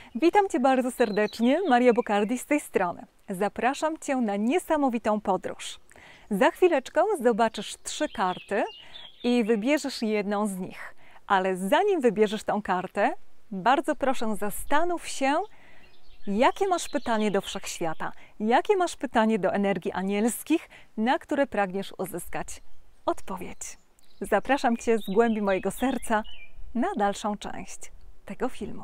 Witam Cię bardzo serdecznie, Maria Bocardi z tej strony. Zapraszam Cię na niesamowitą podróż. Za chwileczkę zobaczysz 3 karty i wybierzesz jedną z nich. Ale zanim wybierzesz tą kartę, bardzo proszę zastanów się, jakie masz pytanie do Wszechświata, jakie masz pytanie do energii anielskich, na które pragniesz uzyskać odpowiedź. Zapraszam Cię z głębi mojego serca na dalszą część tego filmu.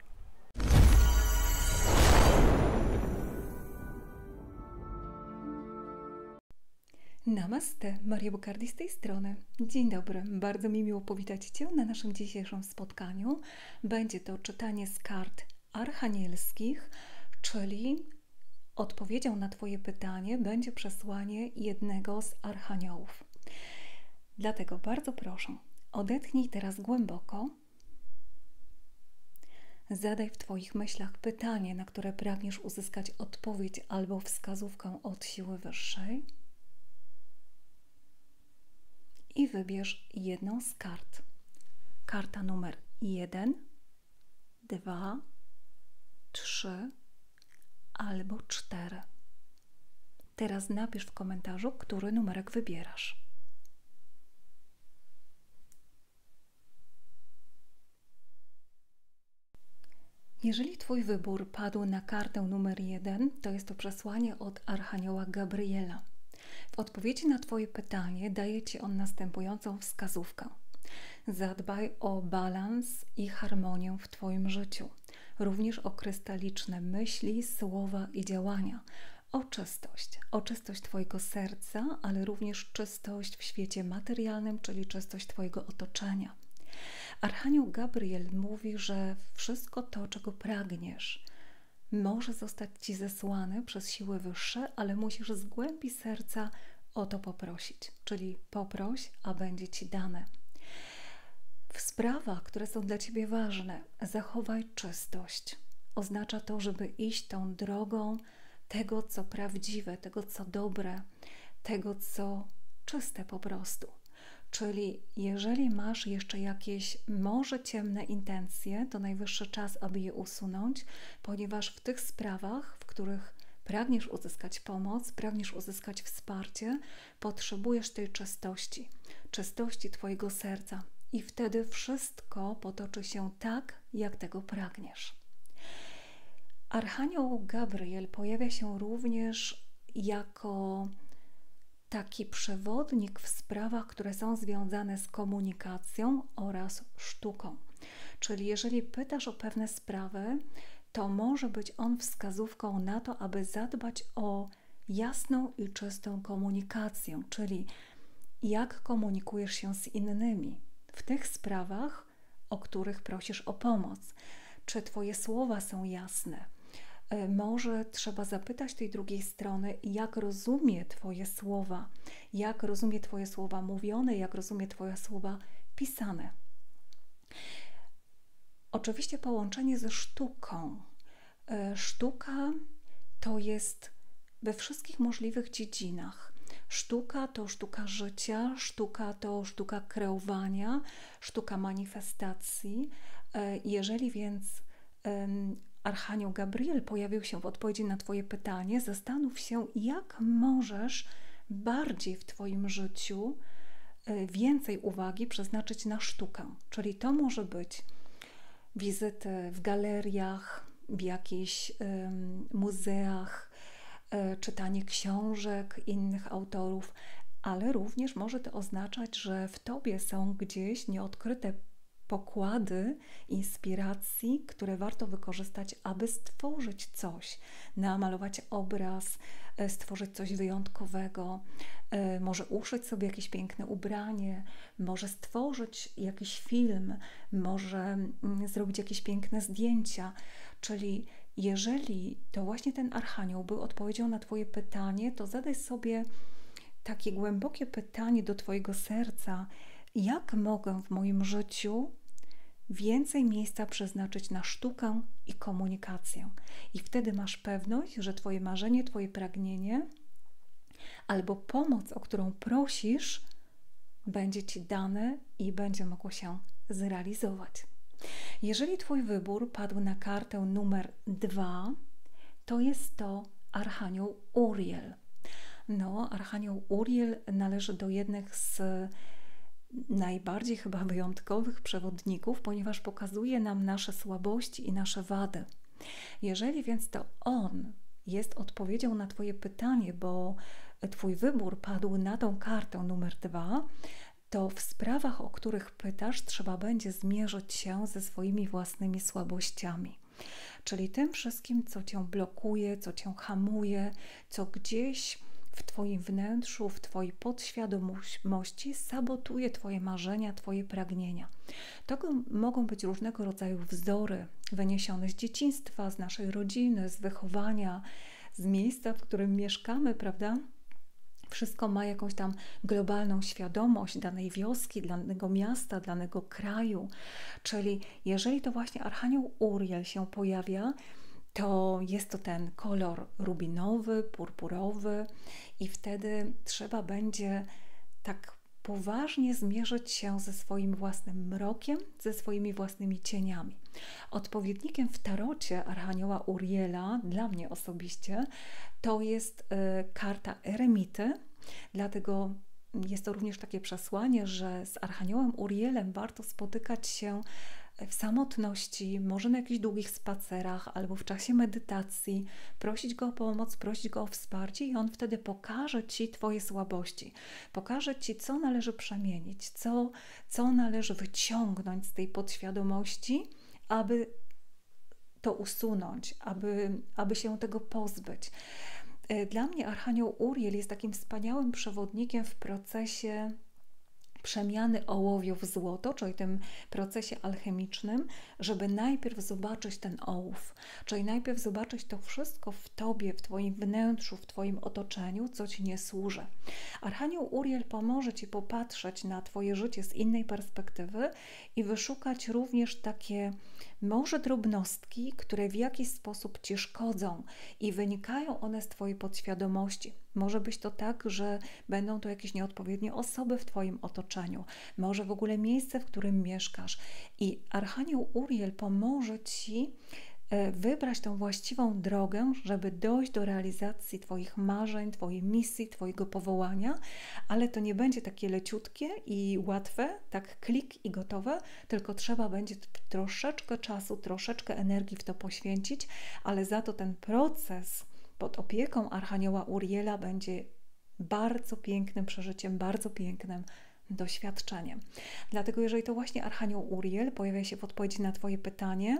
Namaste, Maria Bocardi z tej strony. Dzień dobry, bardzo mi miło powitać Cię na naszym dzisiejszym spotkaniu. Będzie to czytanie z kart archanielskich, czyli odpowiedzią na Twoje pytanie będzie przesłanie jednego z archaniołów. Dlatego bardzo proszę, odetchnij teraz głęboko. Zadaj w Twoich myślach pytanie, na które pragniesz uzyskać odpowiedź albo wskazówkę od siły wyższej. I wybierz jedną z kart. Karta numer 1, 2, 3 albo 4. Teraz napisz w komentarzu, który numerek wybierasz. Jeżeli Twój wybór padł na kartę numer 1, to jest to przesłanie od Archanioła Gabriela. W odpowiedzi na Twoje pytanie daje Ci on następującą wskazówkę. Zadbaj o balans i harmonię w Twoim życiu, również o krystaliczne myśli, słowa i działania, o czystość Twojego serca, ale również czystość w świecie materialnym, czyli czystość Twojego otoczenia. Archanioł Gabriel mówi, że wszystko to, czego pragniesz, może zostać Ci zesłane przez siły wyższe, ale musisz z głębi serca o to poprosić. Czyli poproś, a będzie Ci dane. W sprawach, które są dla Ciebie ważne, zachowaj czystość. Oznacza to, żeby iść tą drogą tego, co prawdziwe, tego, co dobre, tego, co czyste po prostu. Czyli jeżeli masz jeszcze jakieś może ciemne intencje, to najwyższy czas, aby je usunąć, ponieważ w tych sprawach, w których pragniesz uzyskać pomoc, pragniesz uzyskać wsparcie, potrzebujesz tej czystości Twojego serca i wtedy wszystko potoczy się tak, jak tego pragniesz. Archanioł Gabriel pojawia się również jako taki przewodnik w sprawach, które są związane z komunikacją oraz sztuką. Czyli jeżeli pytasz o pewne sprawy, to może być on wskazówką na to, aby zadbać o jasną i czystą komunikację, czyli jak komunikujesz się z innymi w tych sprawach, o których prosisz o pomoc. Czy Twoje słowa są jasne? Może trzeba zapytać tej drugiej strony, jak rozumie Twoje słowa, jak rozumie Twoje słowa mówione, jak rozumie Twoje słowa pisane. Oczywiście połączenie ze sztuką. Sztuka to jest we wszystkich możliwych dziedzinach. Sztuka to sztuka życia, sztuka to sztuka kreowania, sztuka manifestacji. Jeżeli więc Archanioł Gabriel pojawił się w odpowiedzi na Twoje pytanie, zastanów się, jak możesz bardziej w Twoim życiu więcej uwagi przeznaczyć na sztukę. Czyli to może być wizyty w galeriach, w jakichś muzeach, czytanie książek innych autorów, ale również może to oznaczać, że w Tobie są gdzieś nieodkryte pokłady inspiracji, które warto wykorzystać, aby stworzyć coś, namalować obraz, stworzyć coś wyjątkowego, może uszyć sobie jakieś piękne ubranie, może stworzyć jakiś film, może zrobić jakieś piękne zdjęcia. Czyli jeżeli to właśnie ten archanioł był odpowiedzią na Twoje pytanie, to zadaj sobie takie głębokie pytanie do Twojego serca, jak mogę w moim życiu więcej miejsca przeznaczyć na sztukę i komunikację. I wtedy masz pewność, że Twoje marzenie, Twoje pragnienie albo pomoc, o którą prosisz, będzie Ci dane i będzie mogło się zrealizować. Jeżeli Twój wybór padł na kartę numer 2, to jest to Archanioł Uriel. No, Archanioł Uriel należy do jednych z najbardziej chyba wyjątkowych przewodników, ponieważ pokazuje nam nasze słabości i nasze wady. Jeżeli więc to on jest odpowiedzią na Twoje pytanie, bo Twój wybór padł na tą kartę numer 2, to w sprawach, o których pytasz, trzeba będzie zmierzyć się ze swoimi własnymi słabościami. Czyli tym wszystkim, co Cię blokuje, co Cię hamuje, co gdzieś w Twoim wnętrzu, w Twojej podświadomości sabotuje Twoje marzenia, Twoje pragnienia. To mogą być różnego rodzaju wzory wyniesione z dzieciństwa, z naszej rodziny, z wychowania, z miejsca, w którym mieszkamy, prawda? Wszystko ma jakąś tam globalną świadomość danej wioski, danego miasta, danego kraju. Czyli jeżeli to właśnie Archanioł Uriel się pojawia, to jest to ten kolor rubinowy, purpurowy i wtedy trzeba będzie tak poważnie zmierzyć się ze swoim własnym mrokiem, ze swoimi własnymi cieniami. Odpowiednikiem w tarocie Archanioła Uriela, dla mnie osobiście, to jest karta Eremity, dlatego jest to również takie przesłanie, że z Archaniołem Urielem warto spotykać się w samotności, może na jakichś długich spacerach albo w czasie medytacji, prosić Go o pomoc, prosić Go o wsparcie i On wtedy pokaże Ci Twoje słabości, pokaże Ci, co należy przemienić, co należy wyciągnąć z tej podświadomości, aby to usunąć, aby się tego pozbyć. Dla mnie Archanioł Uriel jest takim wspaniałym przewodnikiem w procesie przemiany ołowiu w złoto, czyli tym procesie alchemicznym, żeby najpierw zobaczyć ten ołów, czyli najpierw zobaczyć to wszystko w Tobie, w Twoim wnętrzu, w Twoim otoczeniu, co Ci nie służy. Archanioł Uriel pomoże Ci popatrzeć na Twoje życie z innej perspektywy i wyszukać również takie może drobnostki, które w jakiś sposób Ci szkodzą i wynikają one z Twojej podświadomości. Może być to tak, że będą to jakieś nieodpowiednie osoby w Twoim otoczeniu, może w ogóle miejsce, w którym mieszkasz. I Archanioł Uriel pomoże Ci wybrać tą właściwą drogę, żeby dojść do realizacji Twoich marzeń, Twojej misji, Twojego powołania, ale to nie będzie takie leciutkie i łatwe, tak klik i gotowe, tylko trzeba będzie troszeczkę czasu, troszeczkę energii w to poświęcić, ale za to ten proces pod opieką Archanioła Uriela będzie bardzo pięknym przeżyciem, bardzo pięknym doświadczeniem. Dlatego jeżeli to właśnie Archanioł Uriel pojawia się w odpowiedzi na Twoje pytanie,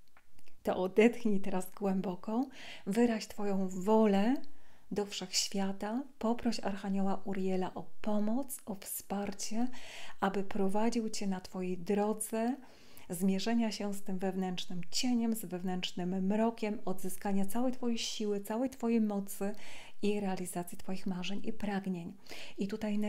to odetchnij teraz głęboko, wyraź Twoją wolę do wszechświata, poproś Archanioła Uriela o pomoc, o wsparcie, aby prowadził Cię na Twojej drodze zmierzenia się z tym wewnętrznym cieniem, z wewnętrznym mrokiem, odzyskania całej Twojej siły, całej Twojej mocy i realizacji Twoich marzeń i pragnień. I tutaj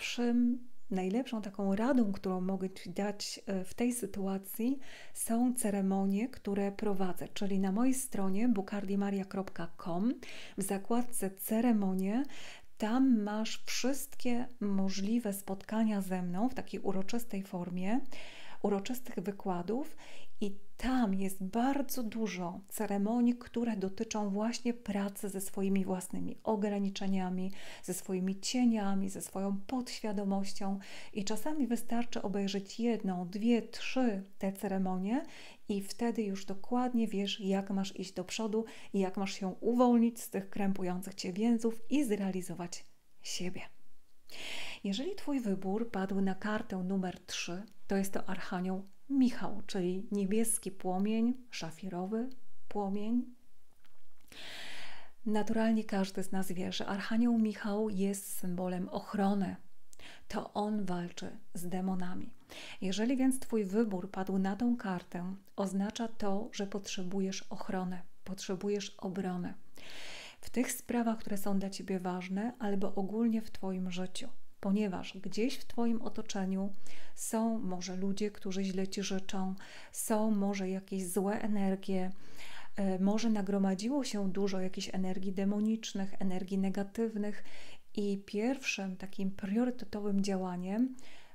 najlepszą taką radą, którą mogę Ci dać w tej sytuacji, są ceremonie, które prowadzę, czyli na mojej stronie bukardiemaria.com w zakładce ceremonie. Tam masz wszystkie możliwe spotkania ze mną w takiej uroczystej formie, uroczystych wykładów i tam jest bardzo dużo ceremonii, które dotyczą właśnie pracy ze swoimi własnymi ograniczeniami, ze swoimi cieniami, ze swoją podświadomością i czasami wystarczy obejrzeć 1, 2, 3 te ceremonie i wtedy już dokładnie wiesz, jak masz iść do przodu i jak masz się uwolnić z tych krępujących Cię więzów i zrealizować siebie. Jeżeli Twój wybór padł na kartę numer 3, to jest to Archanioł Michał, czyli niebieski płomień, szafirowy płomień. Naturalnie każdy z nas wie, że Archanioł Michał jest symbolem ochrony. To on walczy z demonami. Jeżeli więc Twój wybór padł na tą kartę, oznacza to, że potrzebujesz ochrony, potrzebujesz obrony. W tych sprawach, które są dla Ciebie ważne, albo ogólnie w Twoim życiu. Ponieważ gdzieś w Twoim otoczeniu są może ludzie, którzy źle Ci życzą, są może jakieś złe energie, może nagromadziło się dużo jakichś energii demonicznych, energii negatywnych i pierwszym takim priorytetowym działaniem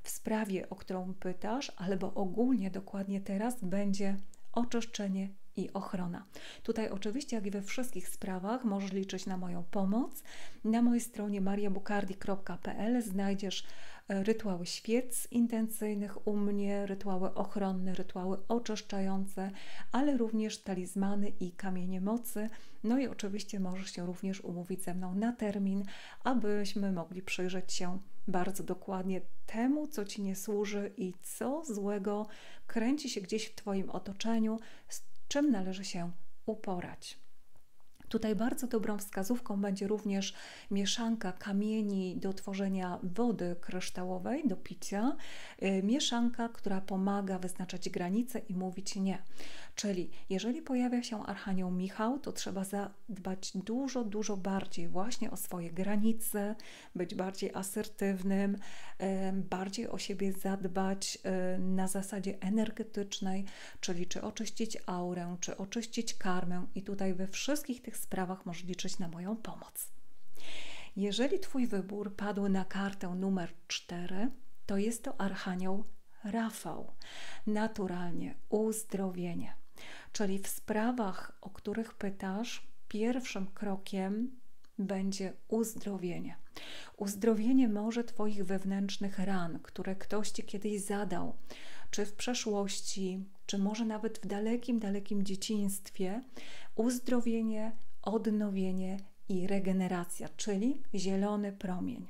w sprawie, o którą pytasz, albo ogólnie dokładnie teraz będzie oczyszczenie i ochrona. Tutaj oczywiście, jak i we wszystkich sprawach, możesz liczyć na moją pomoc. Na mojej stronie mariabukardi.pl znajdziesz rytuały świec intencyjnych u mnie, rytuały ochronne, rytuały oczyszczające, ale również talizmany i kamienie mocy. No i oczywiście możesz się również umówić ze mną na termin, abyśmy mogli przyjrzeć się bardzo dokładnie temu, co Ci nie służy i co złego kręci się gdzieś w Twoim otoczeniu, z czym należy się uporać. Tutaj bardzo dobrą wskazówką będzie również mieszanka kamieni do tworzenia wody kryształowej do picia. Mieszanka, która pomaga wyznaczać granice i mówić nie. Czyli jeżeli pojawia się Archanioł Michał, to trzeba zadbać dużo bardziej właśnie o swoje granice, być bardziej asertywnym, bardziej o siebie zadbać na zasadzie energetycznej, czyli czy oczyścić aurę, czy oczyścić karmę i tutaj we wszystkich tych sprawach możesz liczyć na moją pomoc. Jeżeli Twój wybór padł na kartę numer 4, to jest to Archanioł Rafał. Naturalnie uzdrowienie. Czyli w sprawach, o których pytasz, pierwszym krokiem będzie uzdrowienie. Uzdrowienie może Twoich wewnętrznych ran, które ktoś Ci kiedyś zadał, czy w przeszłości, czy może nawet w dalekim dzieciństwie. Uzdrowienie, odnowienie i regeneracja, czyli zielony promień.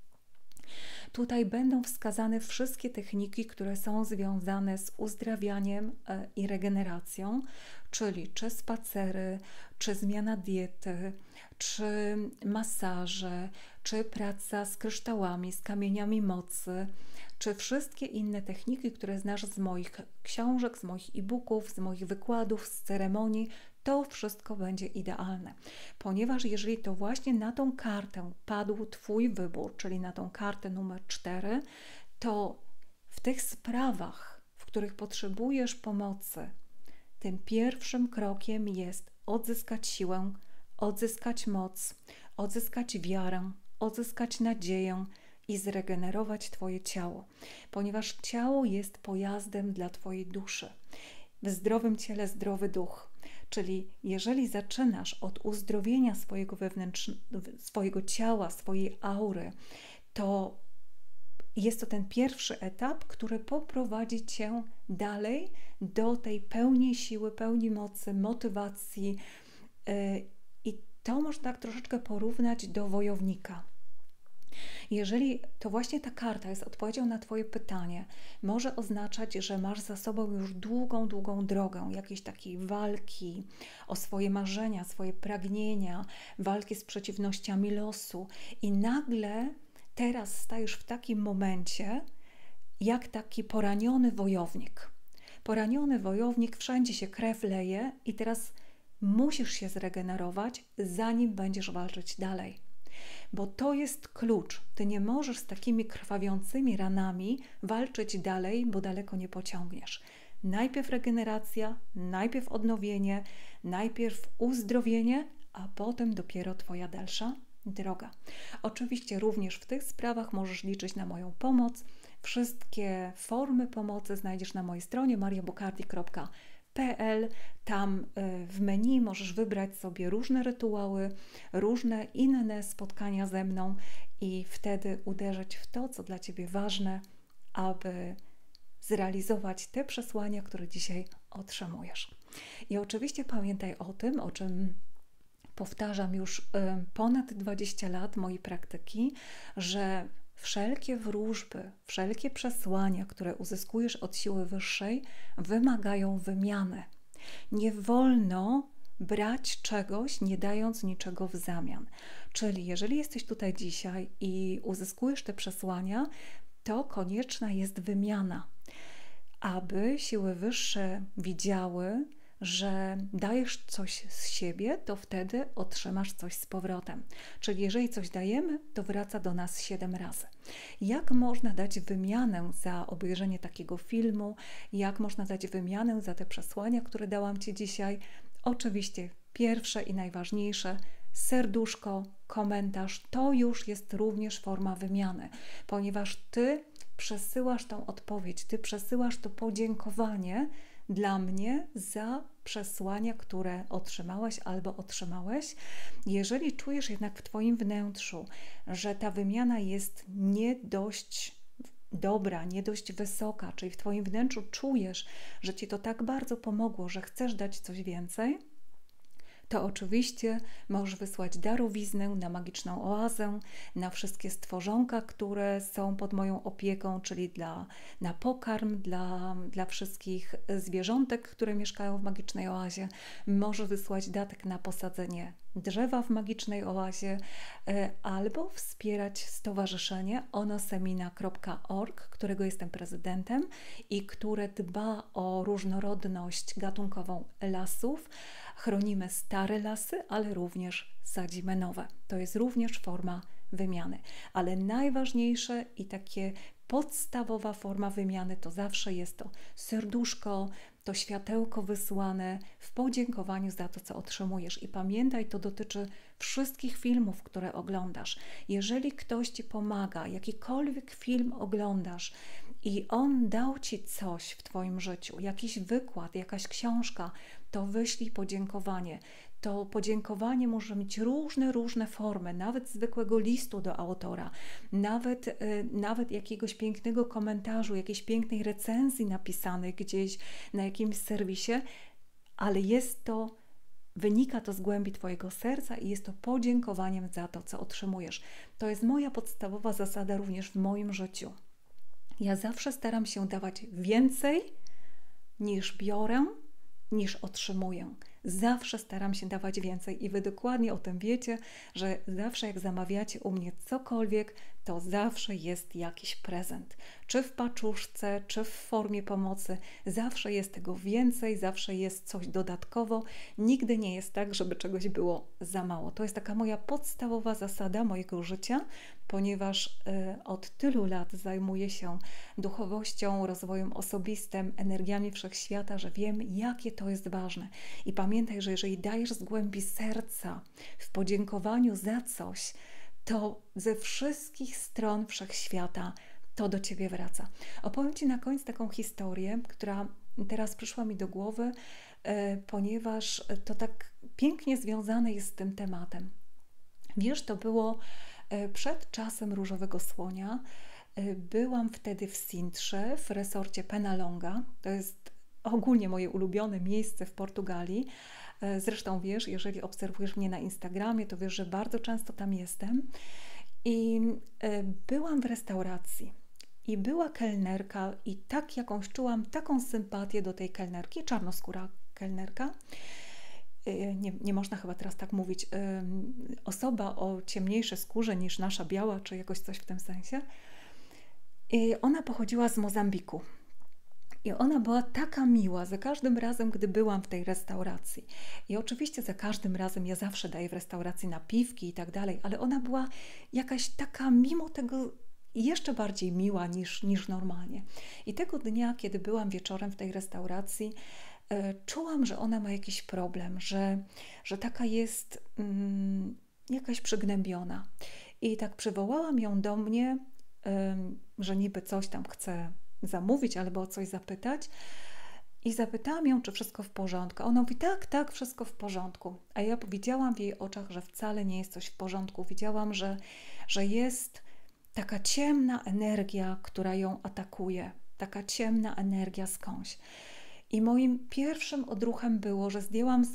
Tutaj będą wskazane wszystkie techniki, które są związane z uzdrawianiem i regeneracją, czyli czy spacery, czy zmiana diety, czy masaże, czy praca z kryształami, z kamieniami mocy, czy wszystkie inne techniki, które znasz z moich książek, z moich e-booków, z moich wykładów, z ceremonii, to wszystko będzie idealne. Ponieważ jeżeli to właśnie na tą kartę padł Twój wybór, czyli na tą kartę numer 4, to w tych sprawach, w których potrzebujesz pomocy, tym pierwszym krokiem jest odzyskać siłę, odzyskać moc, odzyskać wiarę, odzyskać nadzieję i zregenerować Twoje ciało, ponieważ ciało jest pojazdem dla Twojej duszy. W zdrowym ciele zdrowy duch. Czyli jeżeli zaczynasz od uzdrowienia swojego ciała, swojej aury, to jest to ten pierwszy etap, który poprowadzi Cię dalej do tej pełni siły, pełni mocy, motywacji. I to można tak troszeczkę porównać do wojownika. Jeżeli to właśnie ta karta jest odpowiedzią na Twoje pytanie, może oznaczać, że masz za sobą już długą drogę, jakiejś takiej walki o swoje marzenia, swoje pragnienia, walki z przeciwnościami losu i nagle teraz stajesz w takim momencie, jak taki poraniony wojownik. Poraniony wojownik, wszędzie się krew leje i teraz musisz się zregenerować, zanim będziesz walczyć dalej. Bo to jest klucz. Ty nie możesz z takimi krwawiącymi ranami walczyć dalej, bo daleko nie pociągniesz. Najpierw regeneracja, najpierw odnowienie, najpierw uzdrowienie, a potem dopiero Twoja dalsza droga. Oczywiście również w tych sprawach możesz liczyć na moją pomoc. Wszystkie formy pomocy znajdziesz na mojej stronie mariabukardi.pl. Tam w menu możesz wybrać sobie różne rytuały, różne inne spotkania ze mną i wtedy uderzyć w to, co dla Ciebie ważne, aby zrealizować te przesłania, które dzisiaj otrzymujesz. I oczywiście pamiętaj o tym, o czym powtarzam już ponad 20 lat mojej praktyki, że wszelkie wróżby, wszelkie przesłania, które uzyskujesz od siły wyższej, wymagają wymiany. Nie wolno brać czegoś, nie dając niczego w zamian. Czyli jeżeli jesteś tutaj dzisiaj i uzyskujesz te przesłania, to konieczna jest wymiana, aby siły wyższe widziały, że dajesz coś z siebie, to wtedy otrzymasz coś z powrotem. Czyli jeżeli coś dajemy, to wraca do nas 7 razy. Jak można dać wymianę za obejrzenie takiego filmu? Jak można dać wymianę za te przesłania, które dałam Ci dzisiaj? Oczywiście pierwsze i najważniejsze, serduszko, komentarz, to już jest również forma wymiany, ponieważ Ty przesyłasz tą odpowiedź, Ty przesyłasz to podziękowanie dla mnie za przesłania, które otrzymałaś albo otrzymałeś. Jeżeli czujesz jednak w Twoim wnętrzu, że ta wymiana jest nie dość dobra, nie dość wysoka, czyli w Twoim wnętrzu czujesz, że Ci to tak bardzo pomogło, że chcesz dać coś więcej, to oczywiście możesz wysłać darowiznę na magiczną oazę, na wszystkie stworzonka, które są pod moją opieką, czyli na pokarm dla wszystkich zwierzątek, które mieszkają w magicznej oazie. Możesz wysłać datek na posadzenie drzewa w magicznej oazie albo wspierać stowarzyszenie onosemina.org, którego jestem prezydentem i które dba o różnorodność gatunkową lasów. Chronimy stare lasy, ale również sadzimy nowe. To jest również forma wymiany. Ale najważniejsze i takie podstawowa forma wymiany to zawsze jest to serduszko, to światełko wysłane w podziękowaniu za to, co otrzymujesz. I pamiętaj, to dotyczy wszystkich filmów, które oglądasz. Jeżeli ktoś Ci pomaga, jakikolwiek film oglądasz i on dał Ci coś w Twoim życiu, jakiś wykład, jakaś książka, to wyślij podziękowanie. To podziękowanie może mieć różne formy, nawet zwykłego listu do autora, nawet jakiegoś pięknego komentarzu, jakiejś pięknej recenzji napisanej gdzieś na jakimś serwisie, ale wynika to z głębi Twojego serca i jest to podziękowaniem za to, co otrzymujesz. To jest moja podstawowa zasada również w moim życiu. Ja zawsze staram się dawać więcej niż biorę, niż otrzymuję. Zawsze staram się dawać więcej i Wy dokładnie o tym wiecie, że zawsze jak zamawiacie u mnie cokolwiek, to zawsze jest jakiś prezent. Czy w paczuszce, czy w formie pomocy, zawsze jest tego więcej, zawsze jest coś dodatkowo. Nigdy nie jest tak, żeby czegoś było za mało. To jest taka moja podstawowa zasada mojego życia, ponieważ od tylu lat zajmuję się duchowością, rozwojem osobistym, energiami wszechświata, że wiem, jakie to jest ważne. I pamiętaj, że jeżeli dajesz z głębi serca w podziękowaniu za coś, to ze wszystkich stron wszechświata to do Ciebie wraca. Opowiem Ci na koniec taką historię, która teraz przyszła mi do głowy, ponieważ to tak pięknie związane jest z tym tematem. Wiesz, to było przed czasem Różowego Słonia. Byłam wtedy w Sintrze, w resorcie Penalonga. To jest ogólnie moje ulubione miejsce w Portugalii. Zresztą wiesz, jeżeli obserwujesz mnie na Instagramie, to wiesz, że bardzo często tam jestem. I byłam w restauracji i była kelnerka i tak jakąś czułam taką sympatię do tej kelnerki, czarnoskóra kelnerka. Nie można chyba teraz tak mówić, osoba o ciemniejszej skórze niż nasza biała, czy jakoś coś w tym sensie. I ona pochodziła z Mozambiku. I ona była taka miła za każdym razem, gdy byłam w tej restauracji. I oczywiście za każdym razem ja zawsze daję w restauracji napiwki i tak dalej, ale ona była jakaś taka mimo tego jeszcze bardziej miła niż normalnie. I tego dnia, kiedy byłam wieczorem w tej restauracji, czułam, że ona ma jakiś problem, że taka jest jakaś przygnębiona. I tak przywołałam ją do mnie, że niby coś tam chce zamówić albo o coś zapytać. I zapytałam ją, czy wszystko w porządku. A ona mówi, tak, wszystko w porządku. A ja widziałam w jej oczach, że wcale nie jest coś w porządku. Widziałam, że jest taka ciemna energia, która ją atakuje. Taka ciemna energia skądś. I moim pierwszym odruchem było, że zdjęłam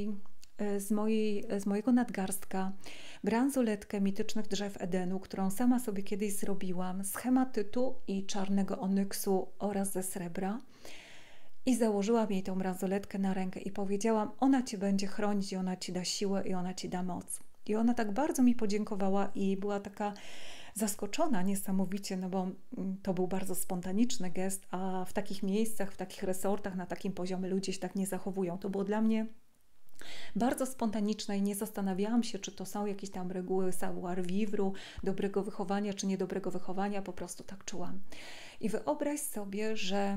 z mojego nadgarstka bransoletkę mitycznych drzew Edenu, którą sama sobie kiedyś zrobiłam z hematytu i czarnego onyksu oraz ze srebra. I założyłam jej tą bransoletkę na rękę i powiedziałam, ona Cię będzie chronić i ona Ci da siłę i ona Ci da moc. I ona tak bardzo mi podziękowała i była taka zaskoczona niesamowicie, no bo to był bardzo spontaniczny gest, a w takich miejscach, w takich resortach, na takim poziomie ludzie się tak nie zachowują. To było dla mnie bardzo spontaniczne i nie zastanawiałam się, czy to są jakieś tam reguły savoir-vivre, dobrego wychowania, czy niedobrego wychowania, po prostu tak czułam. I wyobraź sobie, że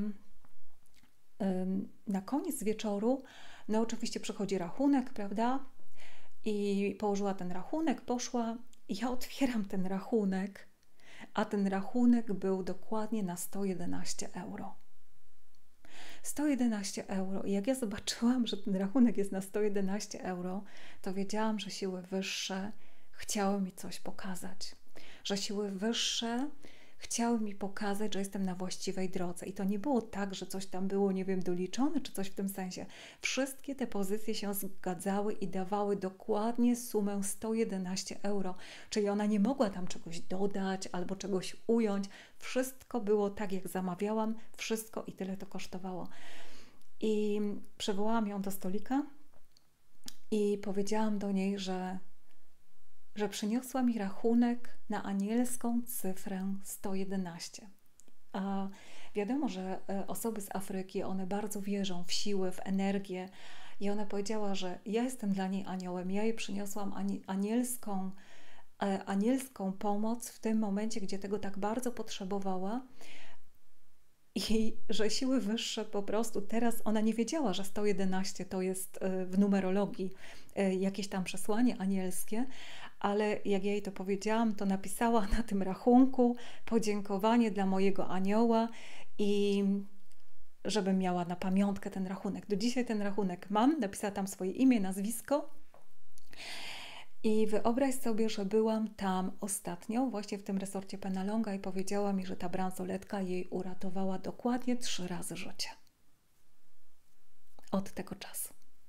na koniec wieczoru, no oczywiście przychodzi rachunek, prawda? I położyła ten rachunek, poszła i ja otwieram ten rachunek, a ten rachunek był dokładnie na 111 euro. 111 euro. I jak ja zobaczyłam, że ten rachunek jest na 111 euro, to wiedziałam, że siły wyższe chciały mi coś pokazać. Że siły wyższe chciały mi pokazać, że jestem na właściwej drodze. I to nie było tak, że coś tam było, nie wiem, doliczone, czy coś w tym sensie. Wszystkie te pozycje się zgadzały i dawały dokładnie sumę 111 euro. Czyli ona nie mogła tam czegoś dodać albo czegoś ująć. Wszystko było tak, jak zamawiałam. Wszystko i tyle to kosztowało. I przywołałam ją do stolika i powiedziałam do niej, że przyniosła mi rachunek na anielską cyfrę 111. A wiadomo, że osoby z Afryki, one bardzo wierzą w siły, w energię. I ona powiedziała, że ja jestem dla niej aniołem. Ja jej przyniosłam anielską pomoc w tym momencie, gdzie tego tak bardzo potrzebowała. I że siły wyższe po prostu teraz, ona nie wiedziała, że 111 to jest w numerologii jakieś tam przesłanie anielskie, ale jak ja jej to powiedziałam, to napisała na tym rachunku podziękowanie dla mojego anioła i żebym miała na pamiątkę ten rachunek. Do dzisiaj ten rachunek mam, napisała tam swoje imię, nazwisko. I wyobraź sobie, że byłam tam ostatnio, właśnie w tym resorcie Penalonga i powiedziała mi, że ta bransoletka jej uratowała dokładnie 3 razy życie. Od tego czasu.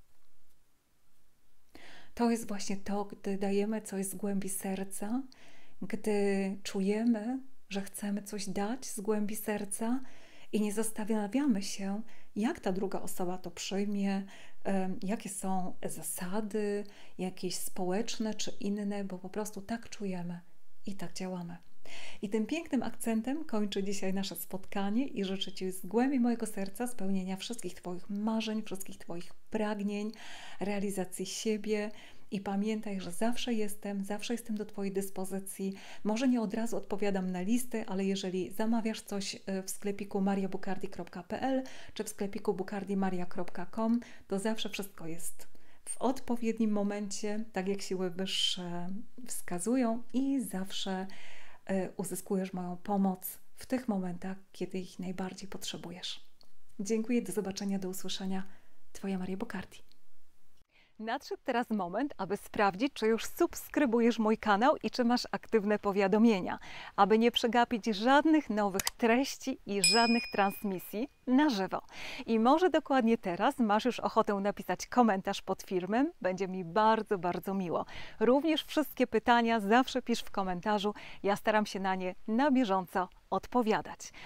To jest właśnie to, gdy dajemy coś z głębi serca, gdy czujemy, że chcemy coś dać z głębi serca i nie zastanawiamy się, jak ta druga osoba to przyjmie, jakie są zasady, jakieś społeczne czy inne, bo po prostu tak czujemy i tak działamy. I tym pięknym akcentem kończę dzisiaj nasze spotkanie i życzę Ci z głębi mojego serca spełnienia wszystkich Twoich marzeń, wszystkich Twoich pragnień, realizacji siebie. I pamiętaj, że zawsze jestem do Twojej dyspozycji. Może nie od razu odpowiadam na listy, ale jeżeli zamawiasz coś w sklepiku mariabucardi.pl czy w sklepiku bucardimaria.com, to zawsze wszystko jest w odpowiednim momencie, tak jak siły wyższe wskazują i zawsze uzyskujesz moją pomoc w tych momentach, kiedy ich najbardziej potrzebujesz. Dziękuję, do zobaczenia, do usłyszenia. Twoja Maria Bocardi. Nadszedł teraz moment, aby sprawdzić, czy już subskrybujesz mój kanał i czy masz aktywne powiadomienia, aby nie przegapić żadnych nowych treści i żadnych transmisji na żywo. I może dokładnie teraz masz już ochotę napisać komentarz pod filmem, będzie mi bardzo, bardzo miło. Również wszystkie pytania zawsze pisz w komentarzu, ja staram się na nie na bieżąco odpowiadać.